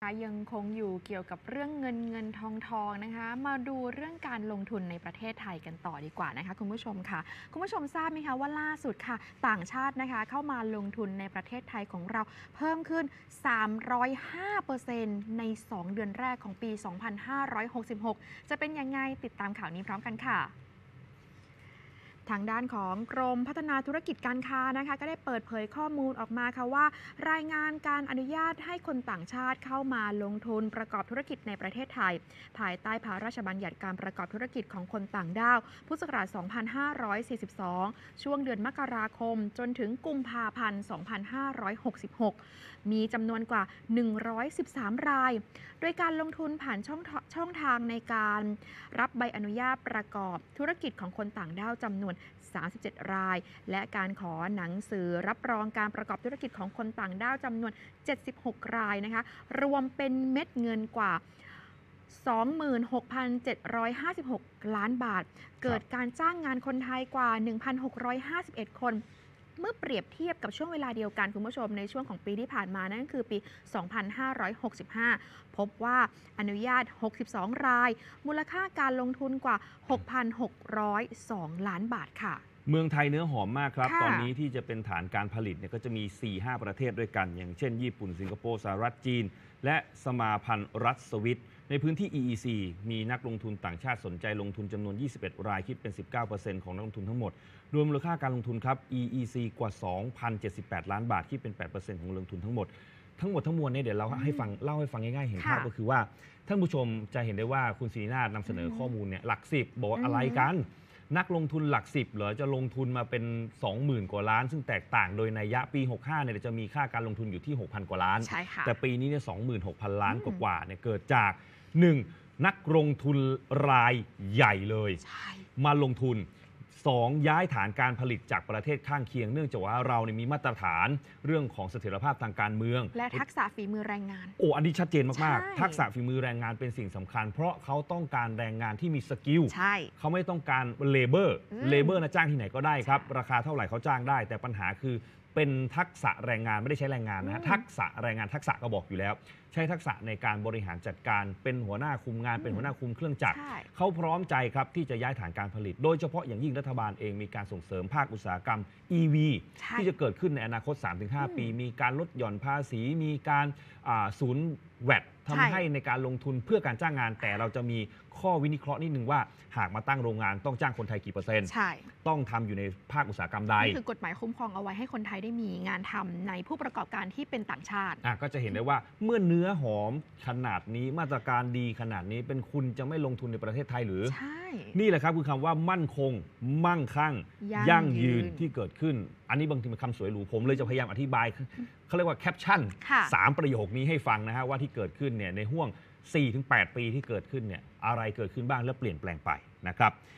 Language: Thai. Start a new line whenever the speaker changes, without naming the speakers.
ยังคงอยู่เกี่ยวกับเรื่องเงินทองนะคะมาดูเรื่องการลงทุนในประเทศไทยกันต่อดีกว่านะคะคุณผู้ชมค่ะคุณผู้ชมทราบไหมคะว่าล่าสุดค่ะต่างชาตินะคะเข้ามาลงทุนในประเทศไทยของเราเพิ่มขึ้น 305% ใน 2 เดือนแรกของปี 2566 จะเป็นยังไงติดตามข่าวนี้พร้อมกันค่ะทางด้านของกรมพัฒนาธุรกิจการค้านะคะก็ได้เปิดเผยข้อมูลออกมาค่ะว่ารายงานการอนุญาตให้คนต่างชาติเข้ามาลงทุนประกอบธุรกิจในประเทศไทยภายใต้พระราชบัญญัติการประกอบธุรกิจของคนต่างด้าวพุทธศักราช 2542 ช่วงเดือนมกราคมจนถึงกุมภาพันธ์ 2566 มีจำนวนกว่า 113 ราย โดยการลงทุนผ่านช่องทางในการรับใบอนุญาตประกอบธุรกิจของคนต่างด้าวจำนวน 37 ราย และการขอหนังสือรับรองการประกอบธุรกิจของคนต่างด้าวจำนวน 76 รายนะคะ รวมเป็นเม็ดเงินกว่า 26,756 ล้านบาท เกิดการจ้างงานคนไทยกว่า 1,651 คน เมื่อเปรียบเทียบกับช่วงเวลาเดียวกันคุณผู้ชมในช่วงของปีที่ผ่านมานั่นก็คือปี 2565 พบว่าอนุญาต 62 ราย มูลค่าการลงทุนกว่า 6,602 ล้านบาทค่ะ
เมืองไทยเนื้อหอมมากครับ ตอนนี้ที่จะเป็นฐานการผลิตเนี่ยก็จะมี 4-5 ประเทศด้วยกัน อย่างเช่นญี่ปุ่น สิงคโปร์ สหรัฐ จีน และสมาพันธ์รัฐสวิตในพื้นที่ EEC มีนักลงทุนต่างชาติสนใจลงทุนจำนวน 21 ราย คิดเป็น 19% ของนักลงทุนทั้งหมด รวมมูลค่าการลงทุนครับ EEC กว่า 2,078 ล้านบาท คิดเป็น 8% ของนักลงทุนทั้งหมด ทั้งมวลเนี่ยเดี๋ยวเราให้ฟังเล่าให้ฟังง่ายๆเห็นภาพก็คือว่าท่านผู้ชมจะเห็นได้ว่าคุณศรีนาฏนำเสนอข้อมูลเนี่ยหลัก10บอกว่าอะไรกันนักลงทุนหลัก10เหรอจะลงทุนมาเป็น 20,000 กว่าล้านซึ่งแตกต่างโดยนัยยะปี 65 เนี่ยจะมีค่าการลงทุนอยู่ที่ 6,000 กว่าล้านแต่ปีนี้เนี่ย 26,000 ล้านกว่าเนี่ยเกิดจาก 1. นักลงทุนรายใหญ่เลยมาลงทุน 2. ย้ายฐานการผลิตจากประเทศข้างเคียงเนื่องจากว่าเรามีมาตรฐานเรื่องของเสถียรภาพทางการเมือง
และทักษะฝีมือแรงงาน
อันนี้ชัดเจนมากๆทักษะฝีมือแรงงานเป็นสิ่งสำคัญเพราะเขาต้องการแรงงานที่มีสกิลเขาไม่ต้องการเลเบอร์นะจ้างที่ไหนก็ได้ครับราคาเท่าไหร่เขาจ้างได้แต่ปัญหาคือเป็นทักษะแรงงานไม่ได้ใช้แรงงานนะทักษะแรงงานทักษะก็บอกอยู่แล้วใช้ทักษะในการบริหารจัดการเป็นหัวหน้าคุมงานเป็นหัวหน้าคุมเครื่องจักรเขาพร้อมใจครับที่จะย้ายฐานการผลิตโดยเฉพาะอย่างยิ่งรัฐบาลเองมีการส่งเสริมภาคอุตสาหกรรม EV ที่จะเกิดขึ้นในอนาคต 3-5 ปีมีการลดหย่อนภาษีมีการศูนย์แวดทำให้ในการลงทุนเพื่อการจ้างงานแต่เราจะมีข้อวินิเคราะห์นิดนึงว่าหากมาตั้งโรงงานต้องจ้างคนไทยกี่เปอร์เซ็นต์ต้องทำอยู่ในภาคอุตสาหกรรมใด
นี่คือกฎหมายคุ้มครองเอาไว้ให้คนไทยได้มีงานทำในผู้ประกอบการที่เป็นต่างชาติ
ก็จะเห็นได้ว่าเมื่อเนื้อหอมขนาดนี้มาตรการดีขนาดนี้เป็นคุณจะไม่ลงทุนในประเทศไทยหรือ
ใช่
นี่แหละครับคือคำว่ามั่นคงมั่งคั่งยั่งยืนที่เกิดขึ้นอันนี้บางทีเป็นคำสวยหรูผมเลยจะพยายามอธิบายเขาเรียกว่าแคปชั่น3 ประโยคนี้ให้ฟังนะฮะว่าที่เกิดขึ้นเนี่ยในห่วง 4-8 ปีที่เกิดขึ้นเนี่ยอะไรเกิดขึ้นบ้างและเปลี่ยนแปลงไปนะครับ